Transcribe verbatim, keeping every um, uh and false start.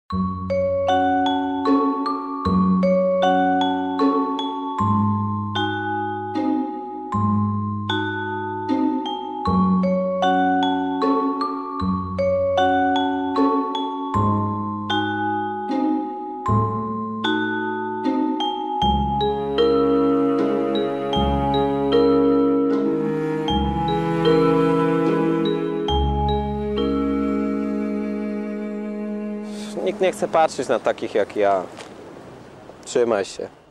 Nikt nie chce patrzeć na takich jak ja. Trzymaj się.